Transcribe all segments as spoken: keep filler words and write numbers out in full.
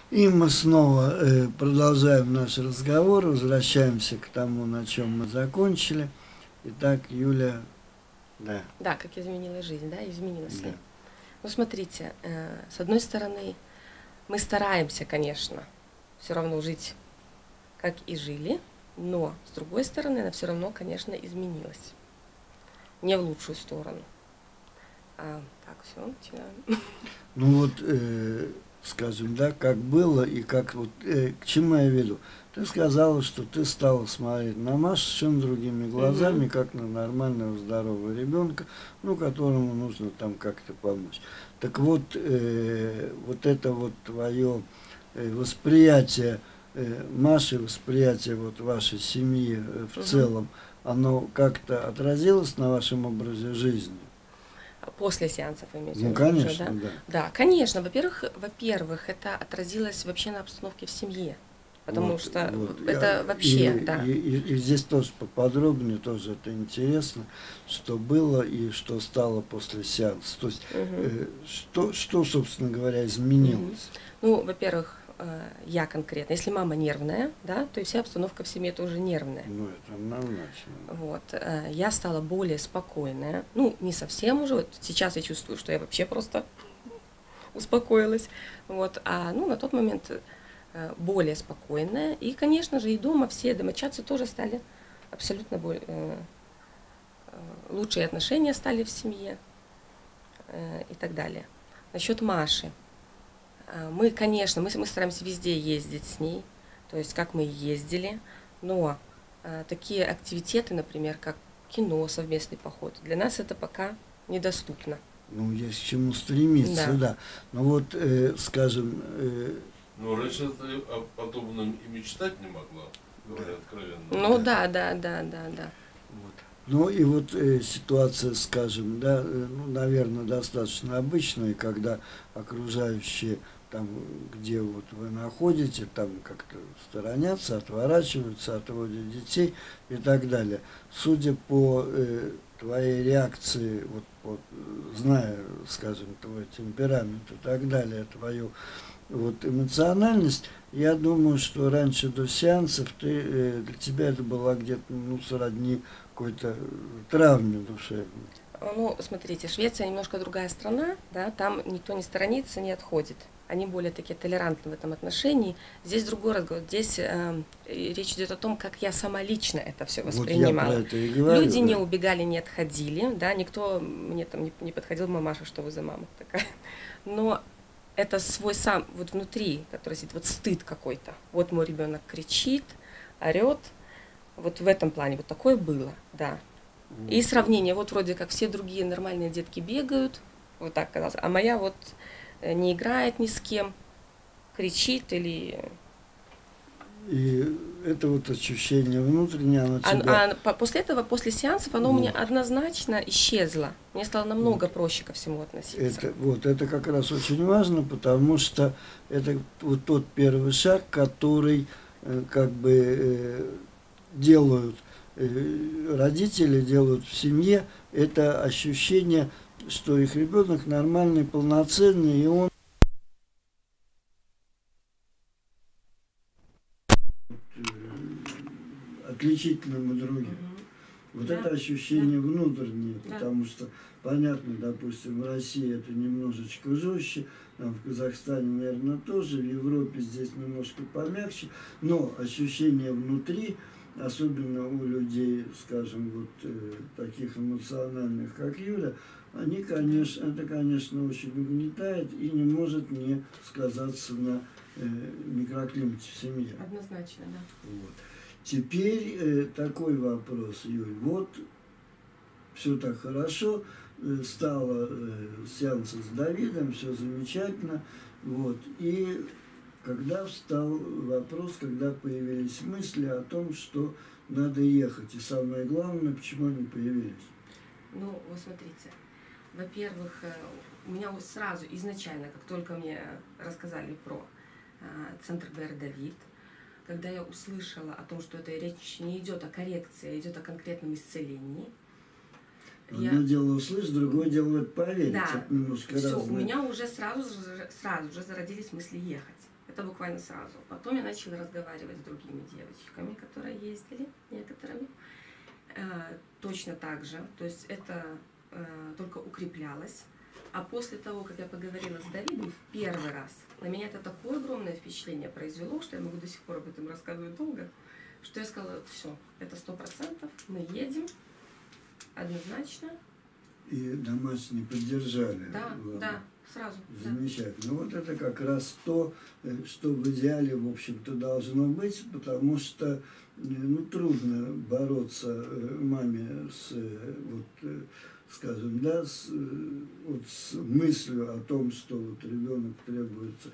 И мы снова э, продолжаем наш разговор, возвращаемся к тому, на чем мы закончили. Итак, Юля, да. Да, как изменила жизнь, да, изменилась Да. ли? Ну, смотрите, э, с одной стороны, мы стараемся, конечно, все равно жить, как и жили, но, с другой стороны, она все равно, конечно, изменилась. Не в лучшую сторону. А, так, все, начинаем. Ну вот, э, скажем, да, как было и как вот, э, к чему я веду. Ты сказала, что ты стала смотреть на Машу совершенно другими глазами, Мгм. как на нормального, здорового ребенка, ну, которому нужно там как-то помочь. Так вот, э, вот это вот твое э, восприятие э, Маши, восприятие вот вашей семьи э, в Мгм. целом, оно как-то отразилось на вашем образе жизни? После сеансов вы имеете в Ну, виду уже, конечно, да? да. Да, конечно. Во-первых, во-первых, это отразилось вообще на обстановке в семье. Потому Вот, что вот. это Я- вообще, и, да. и, и, и здесь тоже поподробнее, тоже это интересно, что было и что стало после сеанса. То есть, Мгм. э, что, что, собственно говоря, Мгм. изменилось? Ну, во-первых, э, я конкретно, если мама нервная, да, то и вся обстановка в семье тоже нервная. Ну, это однозначно. Вот, э, я стала более спокойная. Ну, не совсем уже. Вот сейчас я чувствую, что я вообще просто успокоилась. Вот, а ну, на тот момент э, более спокойная. И, конечно же, и дома все домочадцы тоже стали абсолютно более, э, э, лучшие отношения стали в семье э, и так далее. Насчет Маши. Э, Мы, конечно, мы, мы стараемся везде ездить с ней, то есть как мы и ездили, но э, такие активитеты, например, как кино, совместный поход, для нас это пока недоступно. Ну, есть к чему стремиться, Да. да. Но вот, э, скажем, э, Ну, раньше ты о подобном и мечтать не могла, говоря откровенно. Ну да, да, да, да, да. вот. Ну и вот э, ситуация, скажем, да, э, ну, наверное, достаточно обычная, когда окружающие там, где вот вы находите, там как-то сторонятся, отворачиваются, отводят детей и так далее. Судя по э, твоей реакции, вот, вот, зная, скажем, твой темперамент и так далее, твою вот эмоциональность, я думаю, что раньше до сеансов ты, э, для тебя это была где-то, ну, сродни какой-то травме душевной. Ну, смотрите, Швеция немножко другая страна, да, там никто не сторонится, не отходит. Они более такие толерантны в этом отношении. Здесь другой разговор. Здесь э, речь идет о том, как я сама лично это все воспринимала. Вот я про это и говорю. Люди да. не убегали, не отходили, да, никто мне там не, не подходил, мамаша, что вы за мама такая. Но это свой сам, вот внутри, который сидит, вот стыд какой-то. Вот мой ребенок кричит, орет. Вот в этом плане вот такое было, да. И сравнение, вот вроде как все другие нормальные детки бегают, вот так казалось, а моя вот не играет ни с кем, кричит или... И это вот ощущение внутреннее, оно А, тебя... а после этого, после сеансов, оно Вот. у меня однозначно исчезло. Мне стало намного проще ко всему относиться. Это, вот, это как раз очень важно, потому что это вот тот первый шаг, который э, как бы э, делают э, родители, делают в семье, это ощущение, что их ребенок нормальный, полноценный, и он отличительным от других. Мгм. Вот Да, это ощущение да. внутреннее, Да. потому что, понятно, допустим, в России это немножечко жестче, там в Казахстане, наверное, тоже, в Европе здесь немножко помягче, но ощущение внутри, особенно у людей, скажем, вот э, таких эмоциональных, как Юля, они, конечно, это, конечно, очень угнетает и не может не сказаться на э, микроклимате в семье. Однозначно, да. Вот. Теперь э, такой вопрос, Юль. Вот все так хорошо, э, стало э, сеансы с Давидом, все замечательно. Вот. И когда встал вопрос, когда появились мысли о том, что надо ехать. И самое главное, почему они появились? Ну, вот смотрите. Во-первых, э, у меня вот сразу, изначально, как только мне рассказали про э, центр Б Р Давид, когда я услышала о том, что эта речь не идет о коррекции, а идет о конкретном исцелении. Одно Я... дело услышать, другое дело это поверить. Да, это немножко все, разное. у меня уже сразу, сразу же зародились мысли ехать. Это буквально сразу. Потом я начала разговаривать с другими девочками, которые ездили, некоторыми. Э, точно так же. То есть это э, только укреплялось. А после того, как я поговорила с Давидом в первый раз, на меня это такое огромное впечатление произвело, что я могу до сих пор об этом рассказывать долго, что я сказала, все, это сто процентов, мы едем, однозначно. И домашние поддержали. Да, главное. да, сразу. Замечательно. Да. Вот это как раз то, что в идеале, в общем-то, должно быть, потому что ну, трудно бороться маме с, вот, скажем, да, с, вот, с мыслью о том, что вот ребенок требуется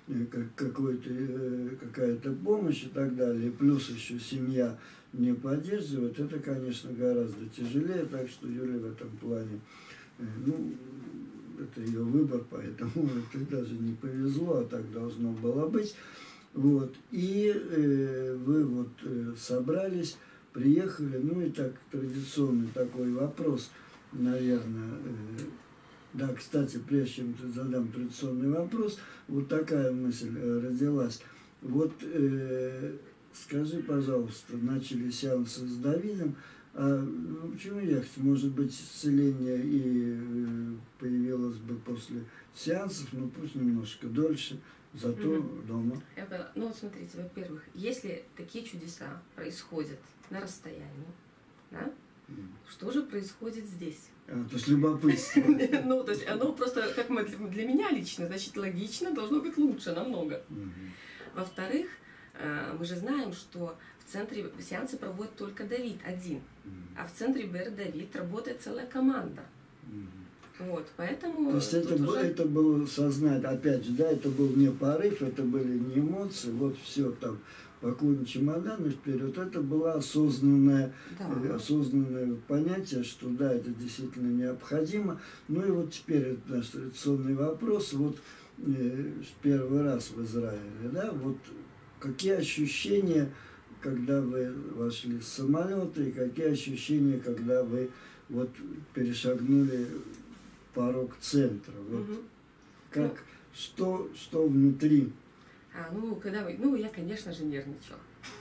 какой-то, какая-то помощь и так далее, плюс еще семья не поддерживает, это, конечно, гораздо тяжелее, так что Юлия в этом плане, ну, это ее выбор, поэтому это даже не повезло, а так должно было быть. Вот. И э, вы вот э, собрались, приехали, ну и так традиционный такой вопрос, наверное. Э, да, кстати, прежде чем ты задам традиционный вопрос, вот такая мысль э, родилась. Вот э, скажи, пожалуйста, начали сеансы с Давидом, а ну, почему ехать? Может быть, исцеление и э, появилось бы после сеансов, но пусть немножко дольше, зато mm-hmm. дома. Я поняла. Ну вот смотрите, во-первых, если такие чудеса происходят на расстоянии, да, mm. что же происходит здесь? А, то есть любопытство. Ну, то есть оно просто, как для меня лично, значит, логично, должно быть лучше намного. Во-вторых, мы же знаем, что в центре сеансы проводит только Давид один, а в центре БР Давид работает целая команда. Вот, поэтому... То есть это, уже... это было сознание, опять же, да, это был не порыв, это были не эмоции, вот все там, пакуем чемоданы вперед, это было осознанное, да. э, осознанное понятие, что да, это действительно необходимо. Ну и вот теперь это наш традиционный вопрос, вот э, первый раз в Израиле, да, вот какие ощущения, когда вы вошли в самолет, и какие ощущения, когда вы вот перешагнули порог центра, вот угу. как, ну, что, что внутри? А, ну, когда вы, ну, я, конечно же, нервничала.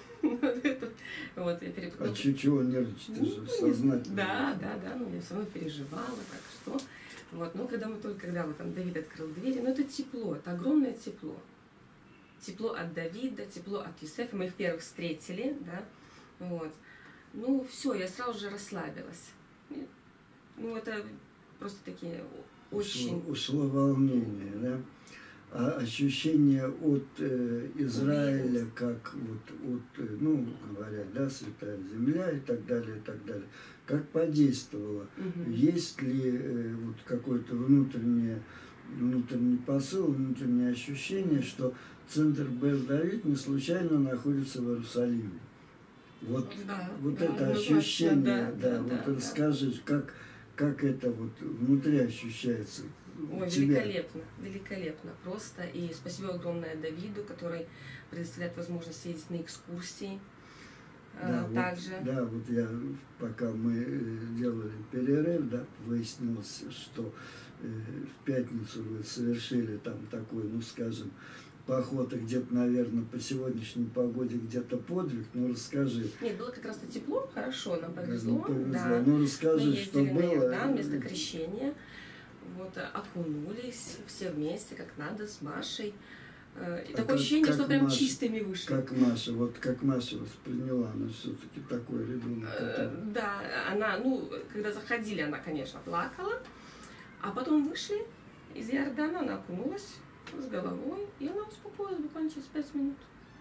Вот, я переп... А чего нервничать? Ты же сознательно. Да, да, да, ну, я все равно переживала, так что. Вот, ну, когда мы только, когда вот там Давид открыл двери, ну, это тепло, это огромное тепло. Тепло от Давида, тепло от Юсефа, мы их первых встретили, да, вот. Ну, все, я сразу же расслабилась. Ну, это просто такие очень... Ушло, ушло волнение, да? А ощущение от э, Израиля, как вот от, э, ну, говорят, да, Святая Земля и так далее, и так далее, как подействовало? Угу. Есть ли э, вот какое-то внутреннее, внутренний посыл, внутреннее ощущение, что центр Бер Давид не случайно находится в Иерусалиме? Вот, да, вот да, это ну, ощущение, да, да, да, вот да, расскажи, да. как, как это вот внутри ощущается? Ой, великолепно, великолепно, просто. И спасибо огромное Давиду, который предоставляет возможность ездить на экскурсии. Да, а, также. Вот, да, вот я, пока мы делали перерыв, да, выяснилось, что э, в пятницу вы совершили там такой, ну, скажем, поход, где-то, наверное, по сегодняшней погоде где-то подвиг, ну, расскажи. Нет, было как раз-то тепло, хорошо, нам повезло. Ну, повезло. Да. Ну, расскажи, мы что было. На было. место крещения. Вот, окунулись все вместе, как надо, с Машей. И а такое как, ощущение, как что прям Маша, чистыми вышли. Как Маша, вот как Маша восприняла, она все-таки такой ребенок. Который... Да, она, ну, когда заходили, она, конечно, плакала, а потом вышли из Иордана, она окунулась с головой, и она успокоилась буквально через пять минут.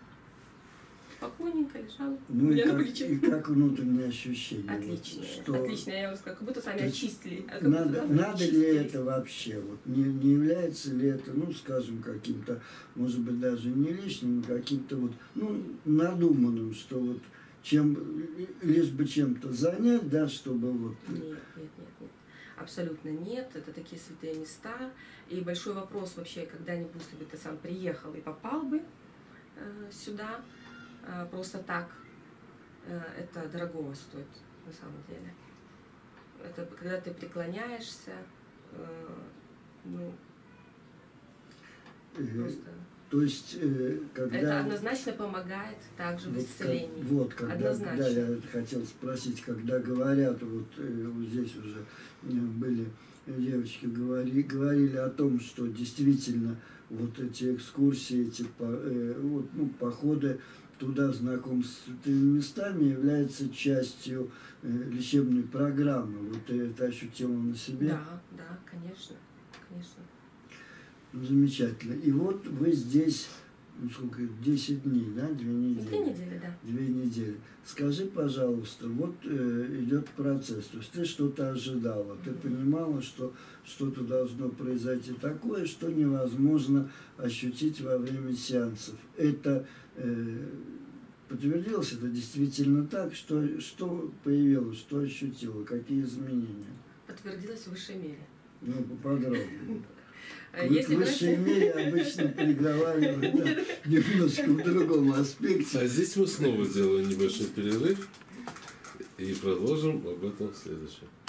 Спокойненько лежала. Ну и как, и как внутреннее ощущение? Отличное, вот, что... отличное, я вам скажу, как будто сами очистили. Как надо будто надо очистили. Ли это вообще? Вот, не, не является ли это, ну, скажем, каким-то, может быть, даже не лишним, каким-то вот, ну, надуманным, что вот чем, лишь бы чем-то занять, да, чтобы вот... Нет, нет, нет, нет. Абсолютно нет, это такие святые места. И большой вопрос вообще, когда-нибудь, если бы ты сам приехал и попал бы э, сюда, э, просто так, э, это дорогого стоит на самом деле. Это когда ты преклоняешься, э, ну, и, просто... То есть, э, когда... Это однозначно помогает также в вот, исцелении. Как, вот, когда, однозначно. да, я хотел спросить, когда говорят, вот, э, вот здесь уже э, были девочки, говори, говорили о том, что действительно вот эти экскурсии, эти по, э, вот, ну, походы туда, знакомство с этими местами является частью э, лечебной программы. Вот ты это ощутила на себе? Да, да, конечно, конечно. Ну, замечательно. И вот вы здесь, ну, сколько, десять дней, да, две недели? Две недели, да. Две недели. Скажи, пожалуйста, вот э, идет процесс, то есть ты что-то ожидала, ты понимала, что что-то должно произойти такое, что невозможно ощутить во время сеансов. Это э, подтвердилось, это действительно так, что, что появилось, что ощутила, какие изменения? Подтвердилось в высшей мере. Ну, поподробнее. Если в высшей брать... мере обычно переговаривают, да, немножко в другом аспекте. А здесь мы снова сделаем небольшой перерыв и продолжим об этом в следующем.